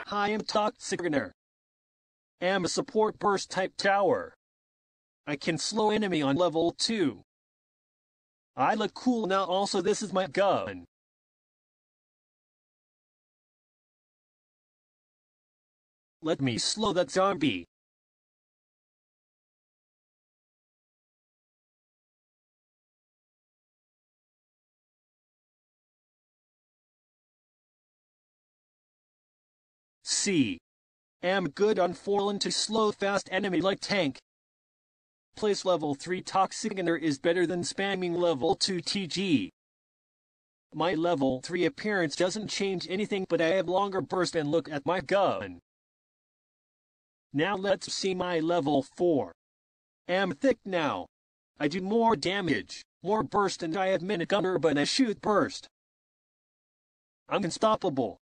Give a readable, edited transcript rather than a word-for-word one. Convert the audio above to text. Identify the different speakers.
Speaker 1: I am toxic gunner. Am a support burst type tower. I can slow enemy on level 2. I look cool now. Also, this is my gun. Let me slow that zombie. C. Am good on fallen to slow fast enemy like tank. Place level 3 toxic gunner is better than spamming level 2 TG. My level 3 appearance doesn't change anything, but I have longer burst and look at my gun. Now let's see my level 4. Am thick now. I do more damage, more burst, and I have minute gunner, but I shoot burst. I'm unstoppable.